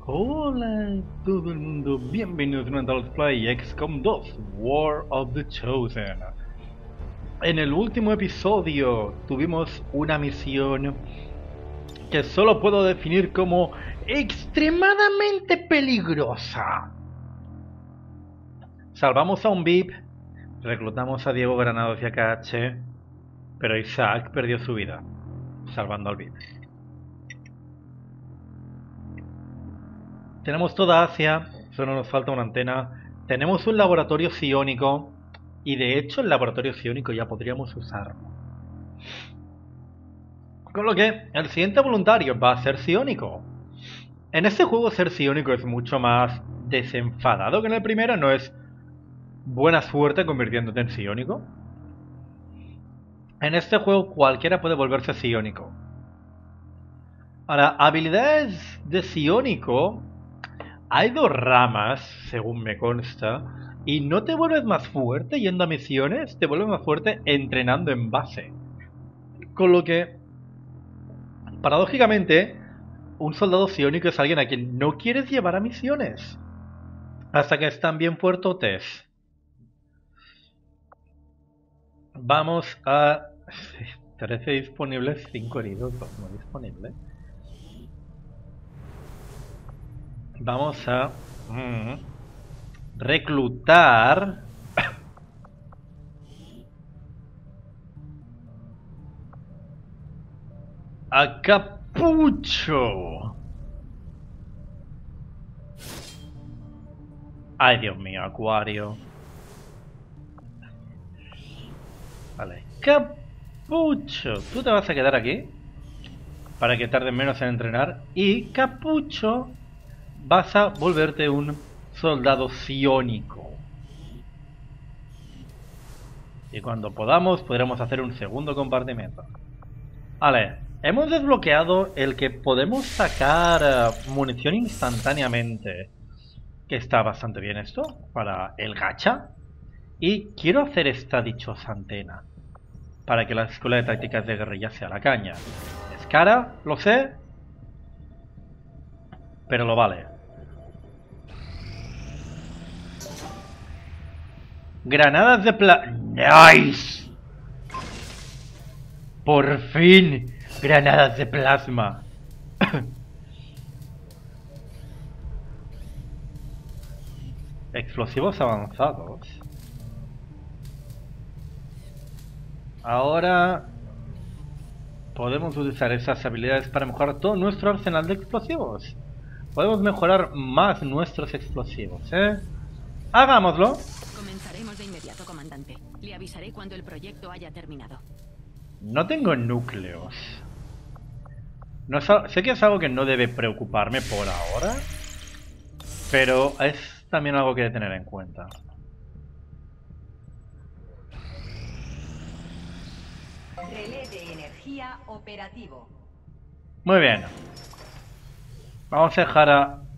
Hola todo el mundo, bienvenidos a Let's Play XCOM 2 War of the Chosen. En el último episodio tuvimos una misión que solo puedo definir como extremadamente peligrosa. Salvamos a un VIP, reclutamos a Diego Granados y a KH, pero Isaac perdió su vida, salvando al VIP. Tenemos toda Asia, solo nos falta una antena. Tenemos un laboratorio psiónico. Y de hecho el laboratorio psiónico ya podríamos usarlo. Con lo que el siguiente voluntario va a ser psiónico. En este juego ser psiónico es mucho más desenfadado que en el primero. No es buena suerte convirtiéndote en psiónico. En este juego cualquiera puede volverse psiónico. Ahora, habilidades de psiónico. Hay dos ramas, según me consta. Y no te vuelves más fuerte yendo a misiones, te vuelves más fuerte entrenando en base. Con lo que, paradójicamente, un soldado psiónico es alguien a quien no quieres llevar a misiones. Hasta que están bien fuertotes. Vamos a... 13 disponibles, 5 heridos, 2 no disponibles. Vamos a... reclutar... a Capucho. Ay, Dios mío, Acuario. Vale. Capucho, tú te vas a quedar aquí para que tardes menos en entrenar. Y Capucho, vas a volverte un soldado psiónico. Y cuando podremos hacer un segundo compartimento. Vale, hemos desbloqueado el que podemos sacar munición instantáneamente. Que está bastante bien esto para el gacha. Y quiero hacer esta dichosa antena para que la escuela de tácticas de guerrilla sea la caña. Es cara, lo sé, pero lo vale. Granadas de ¡Nice! Por fin, granadas de plasma. Explosivos avanzados. Ahora podemos utilizar esas habilidades para mejorar todo nuestro arsenal de explosivos. Podemos mejorar más nuestros explosivos, ¿eh? ¡Hagámoslo! Comenzaremos de inmediato, comandante. Le avisaré cuando el proyecto haya terminado. No tengo núcleos. No sé que es algo que no debe preocuparme por ahora, pero es también algo que hay que tener en cuenta. Relé de energía operativo. Muy bien. Vamos a dejar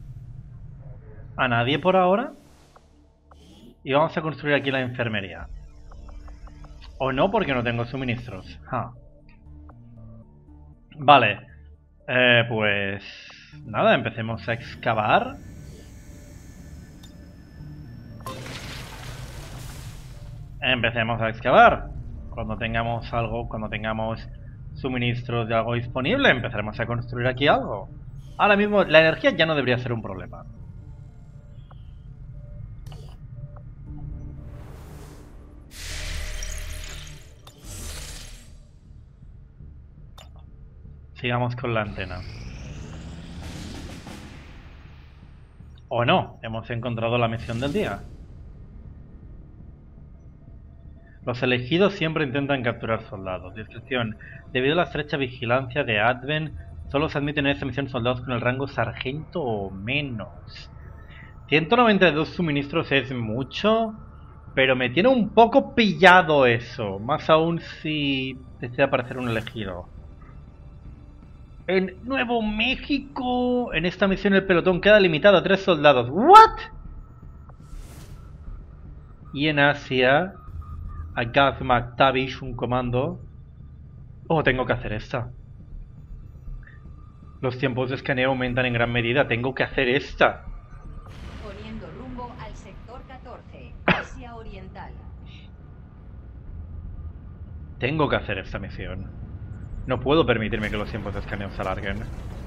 a nadie por ahora. Y vamos a construir aquí la enfermería. O no, porque no tengo suministros. Vale. Pues... nada, empecemos a excavar. Empecemos a excavar. Cuando tengamos algo, cuando tengamos suministros de algo disponible, empezaremos a construir aquí algo. Ahora mismo la energía ya no debería ser un problema. Sigamos con la antena. O no, hemos encontrado la misión del día. Los elegidos siempre intentan capturar soldados. Descripción: debido a la estrecha vigilancia de Advent, solo se admiten en esta misión soldados con el rango sargento o menos. 192 suministros es mucho, pero me tiene un poco pillado eso. Más aún si desea aparecer un elegido. En Nuevo México, en esta misión el pelotón queda limitado a 3 soldados. ¿What? Y en Asia, a Gaz McTavish, un comando. Oh, tengo que hacer esta. Los tiempos de escaneo aumentan en gran medida. Tengo que hacer esta. Poniendo rumbo al sector 14, Asia Oriental. Tengo que hacer esta misión. No puedo permitirme que los tiempos de escaneo se alarguen.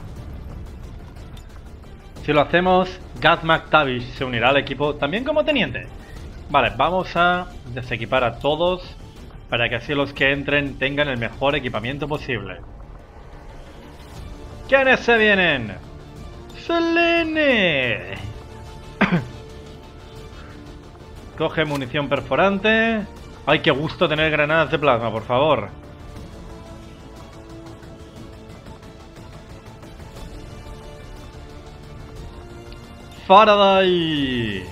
Si lo hacemos, Gaz McTavish se unirá al equipo también como teniente. Vale, vamos a desequipar a todos para que así los que entren tengan el mejor equipamiento posible. ¿Quiénes se vienen? ¡Selene! Coge munición perforante. ¡Ay, qué gusto tener granadas de plasma, por favor! ¡Faraday!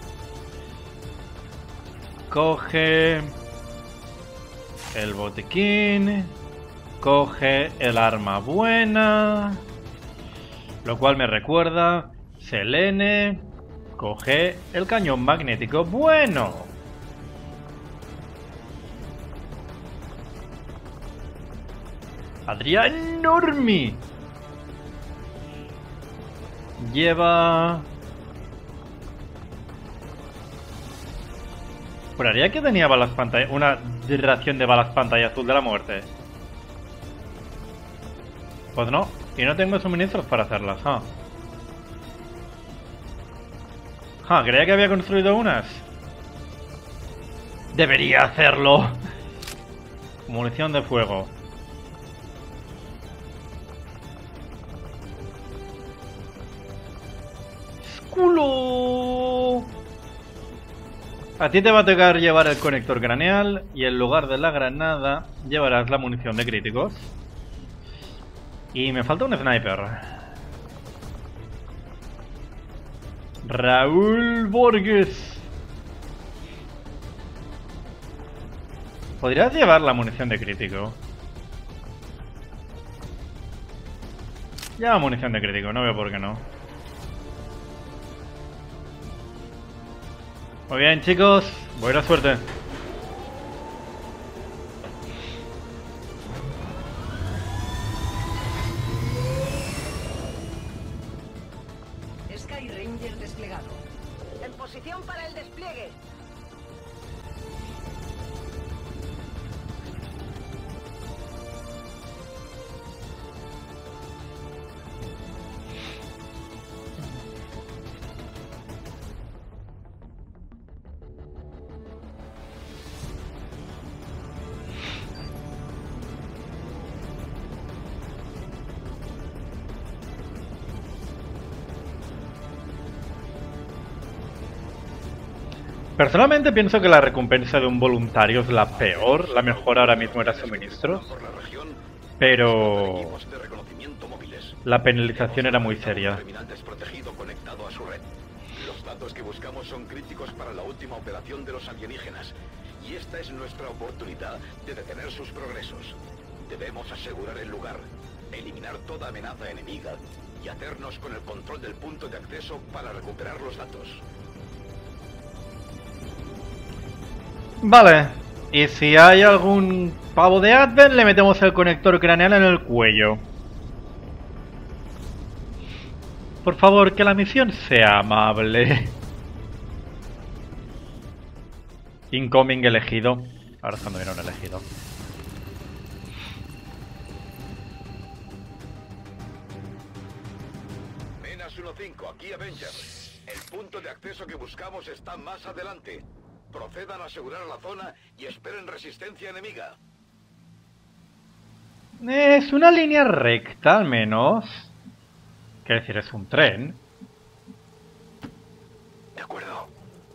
Coge el botiquín. Coge el arma buena. Lo cual me recuerda, Selene coge el cañón magnético bueno. Adrián Normi lleva... Juraría que tenía balas pantalla, una ración de balas pantalla azul de la muerte. Pues no, y no tengo suministros para hacerlas. Creía que había construido unas. Debería hacerlo. Munición de fuego. ¡Esculo! A ti te va a tocar llevar el conector craneal y en lugar de la granada llevarás la munición de críticos. Y me falta un sniper. Raúl Borges. ¿Podrías llevar la munición de crítico? Lleva munición de crítico, no veo por qué no. Muy bien, chicos, buena suerte. Sky Ranger desplegado. En posición para el despliegue. Personalmente pienso que la recompensa de un voluntario es la peor. La mejor ahora mismo era suministros. Pero la penalización era muy seria. Los datos que buscamos son críticos para la última operación de los alienígenas. Y esta es nuestra oportunidad de detener sus progresos. Debemos asegurar el lugar, eliminar toda amenaza enemiga y hacernos con el control del punto de acceso para recuperar los datos. Vale, y si hay algún pavo de Advent, le metemos el conector craneal en el cuello. Por favor, que la misión sea amable. Incoming elegido. Ahora es cuando viene un elegido. Menas 1-5, aquí Avenger. El punto de acceso que buscamos está más adelante. Procedan a asegurar la zona y esperen resistencia enemiga. Es una línea recta, al menos. Quiero decir, es un tren. De acuerdo.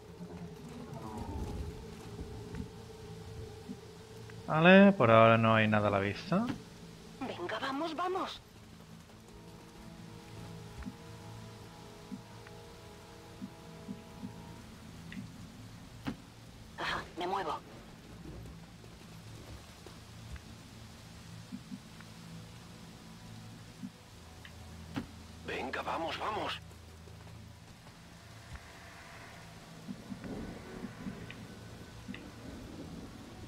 Vale, por ahora no hay nada a la vista. Venga, vamos, vamos. Ajá, me muevo. Venga, vamos, vamos.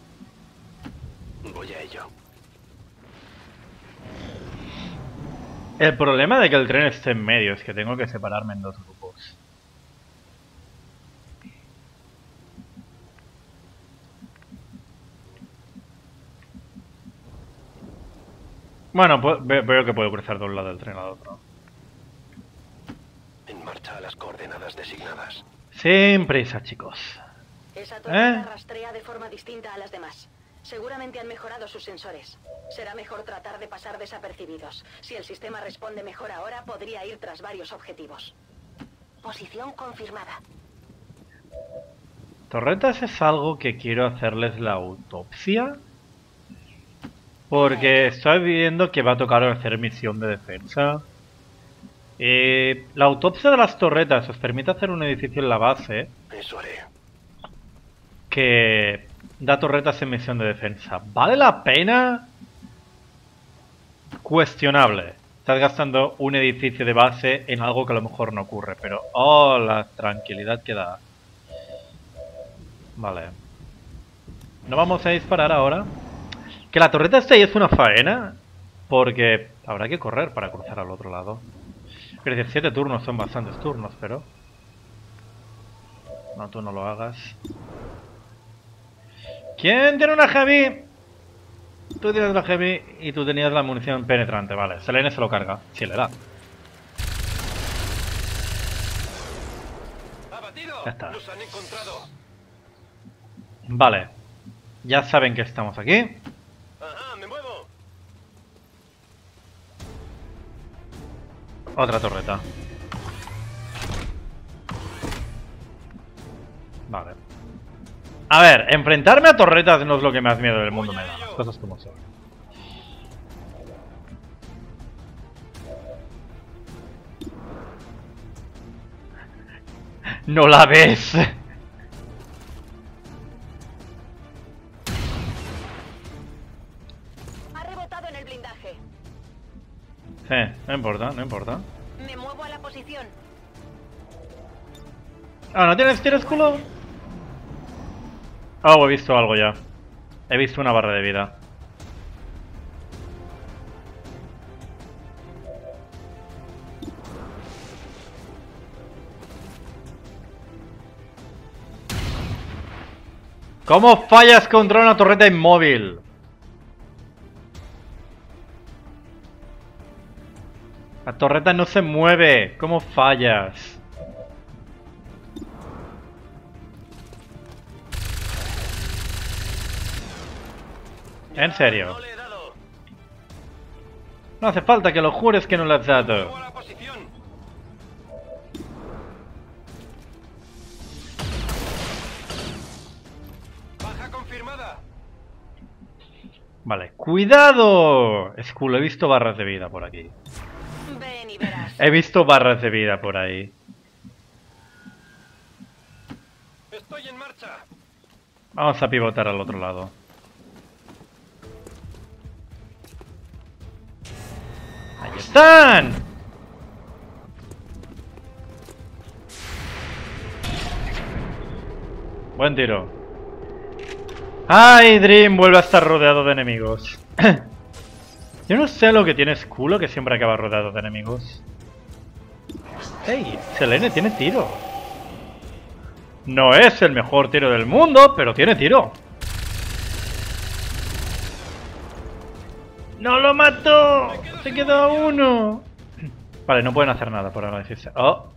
Voy a ello. El problema de que el tren esté en medio es que tengo que separarme en dos grupos. Bueno, veo que puedo cruzar de un lado del tren al otro. En marcha a las coordenadas designadas. Sin prisa, chicos. Esa torreta rastrea de forma distinta a las demás. Seguramente han mejorado sus sensores. Será mejor tratar de pasar desapercibidos. Si el sistema responde mejor ahora, podría ir tras varios objetivos. Posición confirmada. Torretas es algo que quiero hacerles la autopsia. Porque estoy viendo que va a tocar hacer misión de defensa. La autopsia de las torretas os permite hacer un edificio en la base. Eso haré. Que da torretas en misión de defensa. ¿Vale la pena? Cuestionable. Estás gastando un edificio de base en algo que a lo mejor no ocurre. Pero, oh, la tranquilidad que da. Vale. No vamos a disparar ahora. Que la torreta esté ahí es una faena. Porque habrá que correr para cruzar al otro lado. Quiero decir, 7 turnos son bastantes turnos, pero... No, tú no lo hagas. ¿Quién tiene una heavy? Tú tienes la heavy y tú tenías la munición penetrante. Vale, Selene se lo carga. Sí, le da. Ya está. Vale. Ya saben que estamos aquí. Ajá, me muevo. Otra torreta. Vale. A ver, enfrentarme a torretas no es lo que más miedo del mundo me da. Las cosas como son. ¡No la ves! Ha rebotado en el blindaje. No importa, no importa. Me muevo a la posición. Ah, ¿no tienes tiro culo? Oh, he visto algo ya. He visto una barra de vida. ¿Cómo fallas contra una torreta inmóvil? La torreta no se mueve. ¿Cómo fallas? ¿En serio? No le he dado. No hace falta que lo jures que no lo has dado. Muevo a la posición. Baja confirmada. Vale, ¡cuidado! Skull, he visto barras de vida por aquí. Ven y verás. He visto barras de vida por ahí. Estoy en marcha. Vamos a pivotar al otro lado. ¡Ahí están! Buen tiro. ¡Ay, Dream! Vuelve a estar rodeado de enemigos. Yo no sé lo que tiene Skull, que siempre acaba rodeado de enemigos. ¡Ey! Selene tiene tiro. No es el mejor tiro del mundo, pero tiene tiro. ¡No lo mató! ¡Se quedó uno! Vale, no pueden hacer nada por ahora decirse. ¡Oh!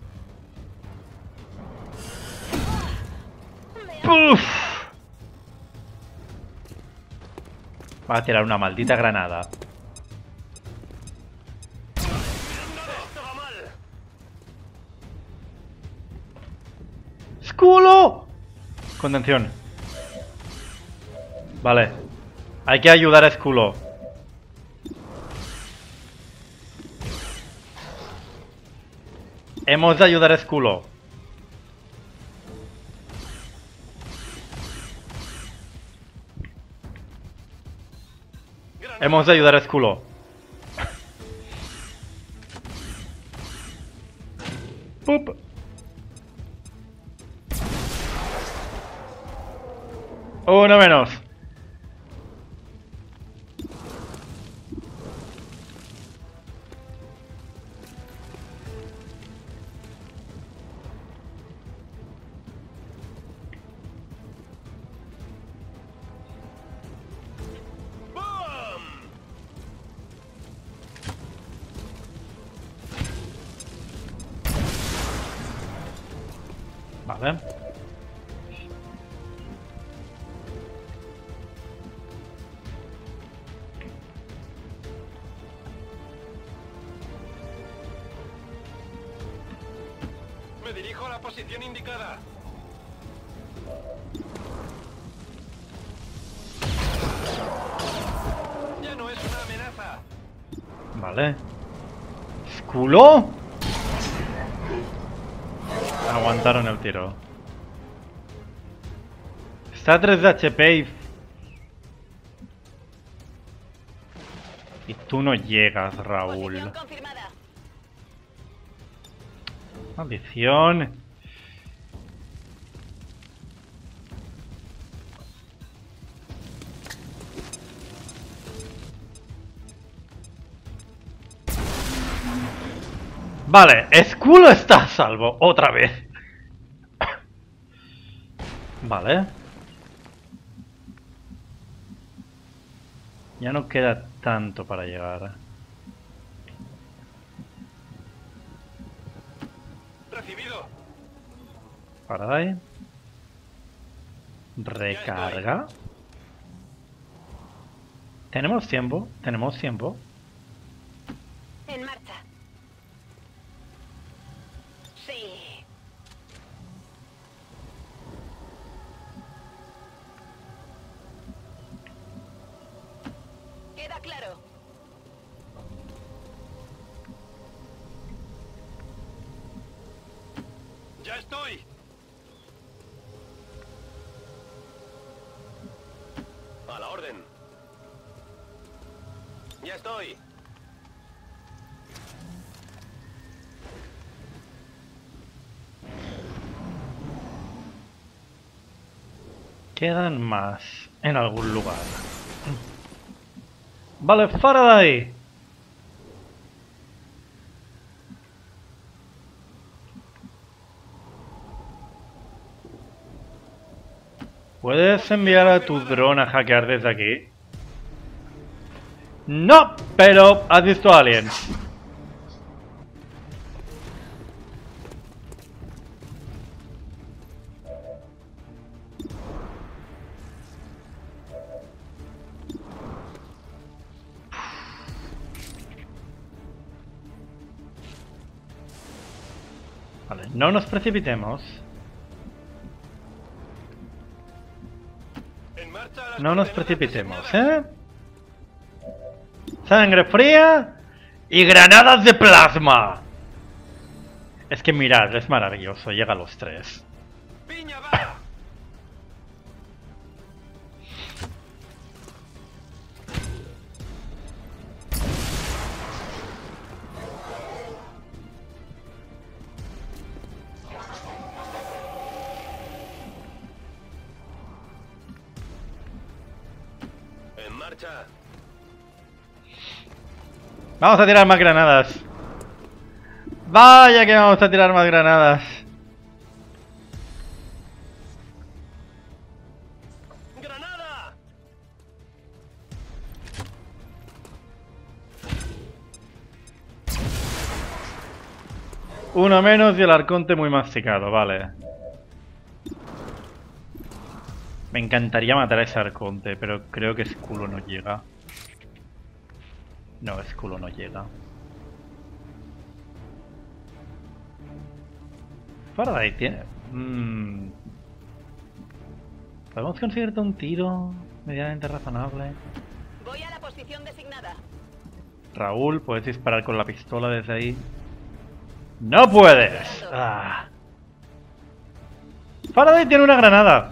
¡Puf! Va a tirar una maldita granada. ¡Skulo! Contención. Vale. Hay que ayudar a Skulo. Hemos de ayudar a Skulo. Hemos de ayudar a Skulo. ¡Pup! Uno menos. Vale. Me dirijo a la posición indicada. Ya no es una amenaza. Vale. ¿Skulo? Aguantaron el tiro. Está a 3 de HP y tú no llegas, Raúl. Posición confirmada. Maldición. Vale, Skulo está a salvo, otra vez. Vale. Ya no queda tanto para llegar. Recibido. Faraday. Recarga. Tenemos tiempo, tenemos tiempo. En marcha. Sí. Queda claro. Ya estoy. A la orden. Ya estoy. Quedan más en algún lugar. Vale, Faraday. ¿Puedes enviar a tu dron a hackear desde aquí? No, pero has visto a alguien. Vale, no nos precipitemos. En marcha a las No nos coordenadas precipitemos, designadas. Sangre fría y granadas de plasma. Es que mirad, es maravilloso, llega a los 3. ¡Piña va! En marcha. Vamos a tirar más granadas. Vaya que vamos a tirar más granadas. ¡Granada! Uno menos y el arconte muy masticado, vale. Me encantaría matar a ese arconte, pero creo que Skulo no llega. No, Skulo no llega. Faraday tiene... ¿Podemos conseguirte un tiro medianamente razonable? Voy a la posición designada. Raúl, ¿puedes disparar con la pistola desde ahí? ¡No puedes! Ah. Faraday tiene una granada.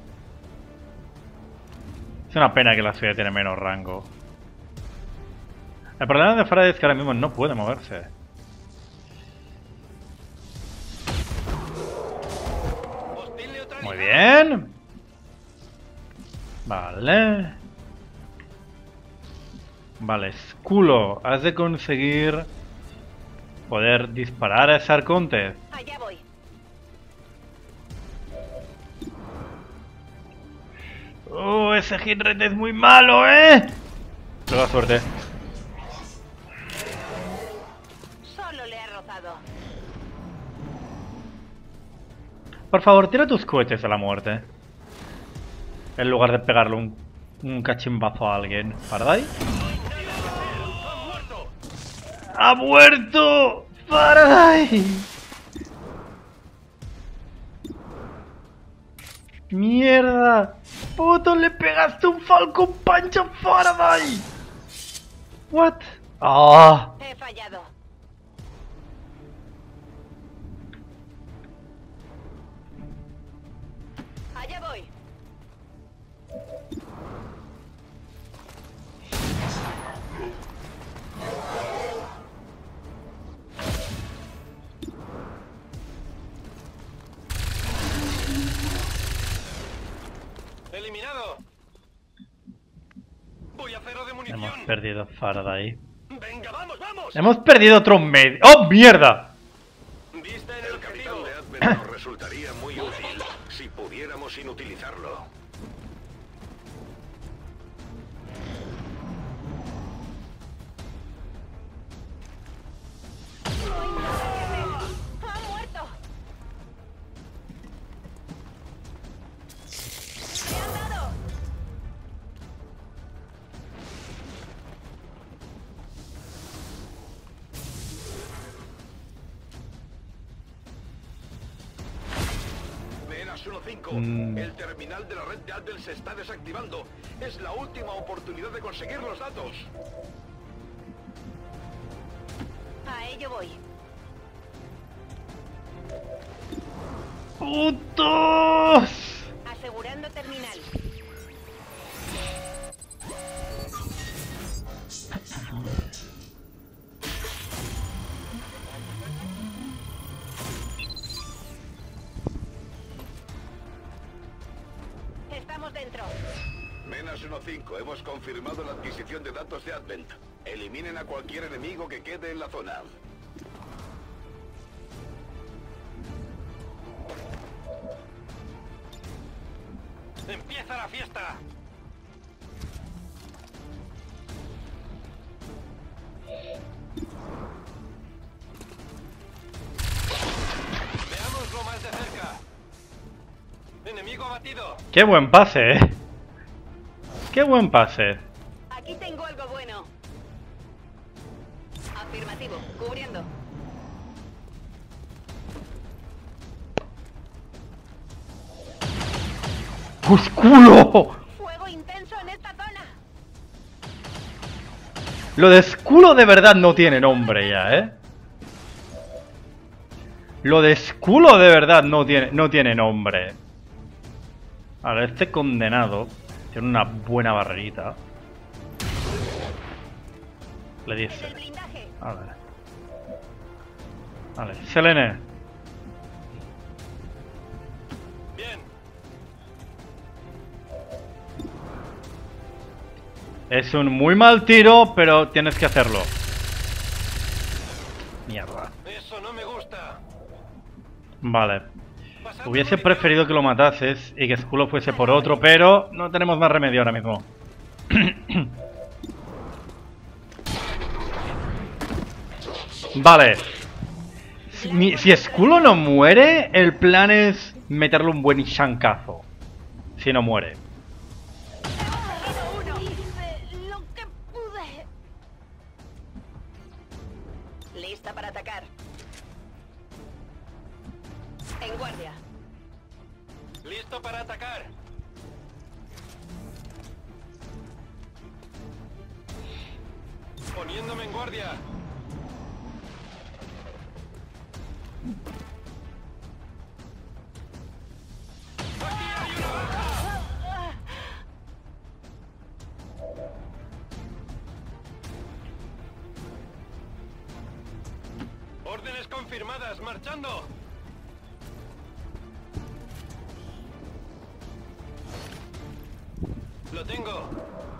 Es una pena que la suya tiene menos rango. El problema de Faraday es que ahora mismo no puede moverse. Hostil neutralizado. Muy bien. Vale. Vale, Skulo, has de conseguir poder disparar a ese arconte. Allá voy. Ese hit rate es muy malo, ¿eh? Prueba suerte. Solo le he rozado. Por favor, tira tus cohetes a la muerte. En lugar de pegarle un cachimbazo a alguien. ¿Faraday? ¡Ha muerto! ¡Faraday! ¡Mierda! ¡Puto! ¡Le pegaste un Falcon Punch a Faraday! ¿What? ¡Ah! He fallado. Allá voy. ¡Eliminado! Voy a cero de munición. Hemos perdido Faraday. ¡Venga, vamos, vamos! Hemos perdido otro medio. ¡Oh, mierda! Vista en el El capitán objetivo. de Advent nos resultaría muy útil si pudiéramos inutilizarlo. ¡Ha muerto! ¡Me han dado! Veras 1-5, el terminal de la red de Advent se está desactivando. Es la última oportunidad de conseguir los datos. A ello voy. ¡Putos! Asegurando terminal. Estamos dentro. Menas 1-5, hemos confirmado la adquisición de datos de Advent. Eliminen a cualquier enemigo que quede en la zona. ¡Empieza la fiesta! Veámoslo más de cerca. Enemigo abatido. ¡Qué buen pase, eh! ¡Qué buen pase! Aquí tengo algo bueno. Afirmativo. Cubriendo. ¡Pues culo! Fuego intenso en esta zona. Lo de escudo de verdad no tiene nombre ya, ¿eh? Lo de escudo de verdad no tiene nombre. Ahora, este condenado tiene una buena barrerita. Le En el dice. blindaje. Vale. Vale, Selene. Bien. Es un muy mal tiro, pero tienes que hacerlo. Mierda. Eso no me gusta. Vale. Pasando Hubiese munición. preferido que lo matases y que Skulo fuese por otro, pero no tenemos más remedio ahora mismo. Vale. Si Skulo no muere, el plan es meterle un buen shankazo. Si no muere. Uno. Hice lo que pude. Lista para atacar. En guardia. Listo para atacar. Poniéndome en guardia. Aquí hay una baja. Órdenes confirmadas, marchando. Lo tengo.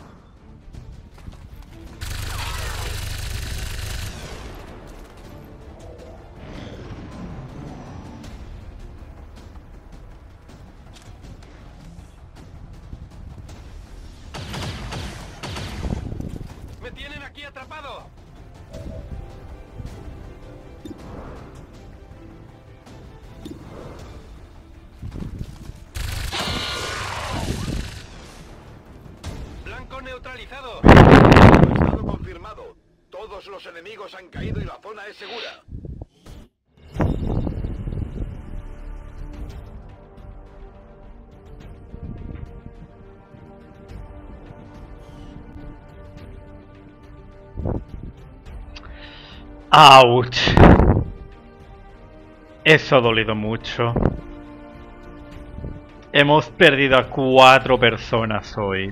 Me tienen aquí atrapado. finalizado. Estado confirmado. Todos los enemigos han caído y la zona es segura. ¡Auch! Eso ha dolido mucho. Hemos perdido a 4 personas hoy.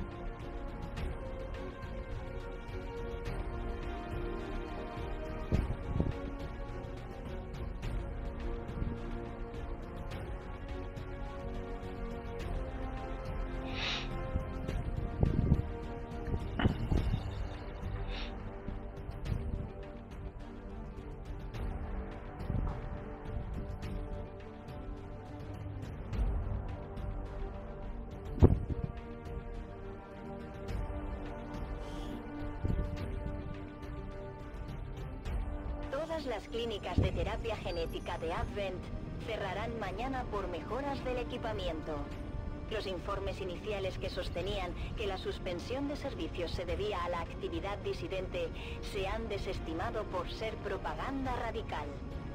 Todas las clínicas de terapia genética de Advent cerrarán mañana por mejoras del equipamiento. Los informes iniciales que sostenían que la suspensión de servicios se debía a la actividad disidente se han desestimado por ser propaganda radical.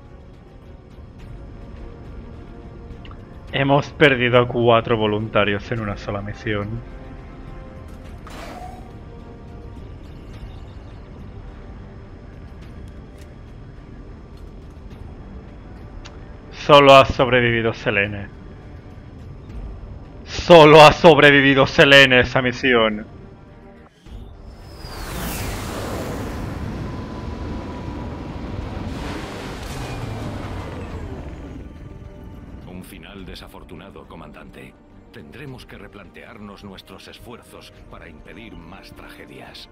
Hemos perdido a 4 voluntarios en una sola misión. Solo ha sobrevivido Selene. Solo ha sobrevivido Selene esa misión. Un final desafortunado, comandante. Tendremos que replantearnos nuestros esfuerzos para impedir más tragedias.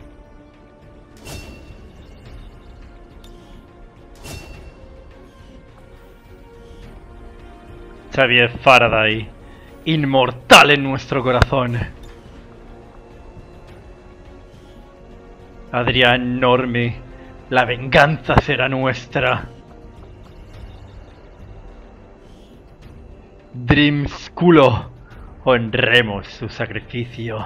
Xavier Faraday, inmortal en nuestro corazón. Adrián Normi, la venganza será nuestra. Dreamskulo, honremos su sacrificio.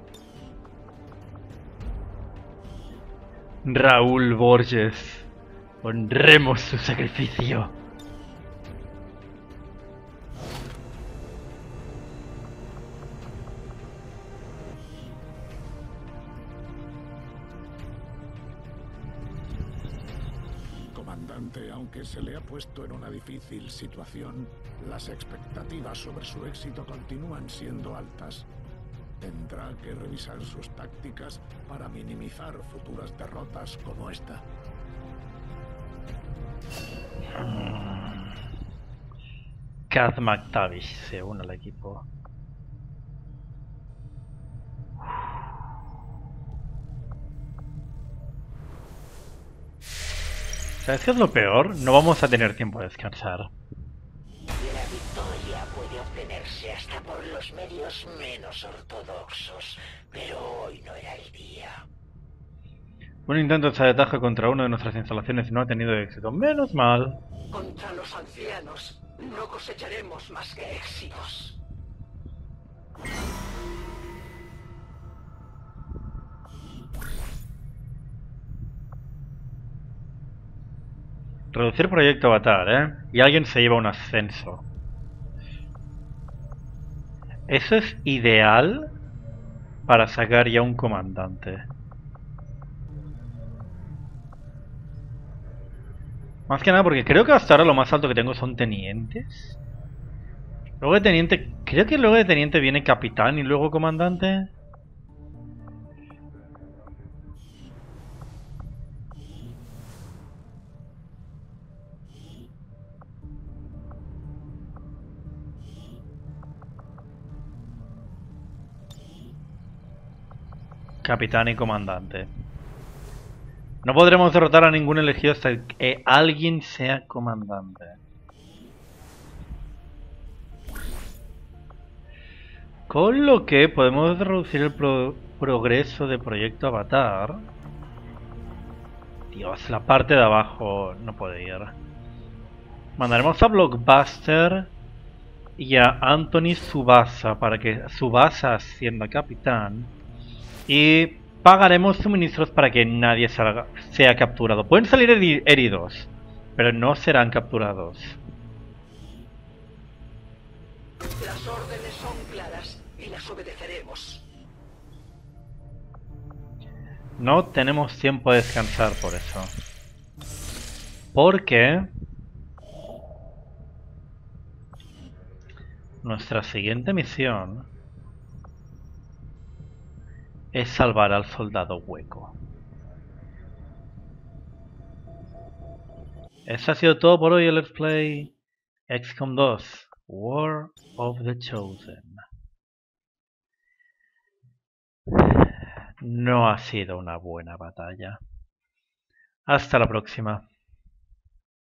Raúl Borges, honremos su sacrificio. Comandante, aunque se le ha puesto en una difícil situación, las expectativas sobre su éxito continúan siendo altas. Tendrá que revisar sus tácticas para minimizar futuras derrotas como esta. Kaz McTavish se une al equipo. ¿Sabes qué es lo peor? No vamos a tener tiempo de descansar. La victoria puede obtenerse hasta por los medios menos ortodoxos, pero hoy no era el día. Un intento de sabotaje contra una de nuestras instalaciones no ha tenido éxito. Menos mal. Contra los ancianos no cosecharemos más que éxitos. Reducir proyecto Avatar, ¿eh? Y alguien se lleva un ascenso. Eso es ideal para sacar ya un comandante. Más que nada porque creo que hasta ahora lo más alto que tengo son tenientes. Luego de teniente... Creo que luego de teniente viene capitán y luego comandante. Capitán y comandante. No podremos derrotar a ningún elegido hasta que alguien sea comandante. Con lo que podemos reducir el progreso de Proyecto Avatar. Dios, la parte de abajo no puede ir. Mandaremos a Blockbuster y a Anthony Tsubasa para que Tsubasa ascienda a capitán. Y pagaremos suministros para que nadie sea capturado. Pueden salir heridos, pero no serán capturados. Las órdenes son claras y las obedeceremos. No tenemos tiempo de descansar por eso. Porque nuestra siguiente misión es salvar al soldado hueco. Eso ha sido todo por hoy en Let's Play XCOM 2 War of the Chosen. No ha sido una buena batalla. Hasta la próxima.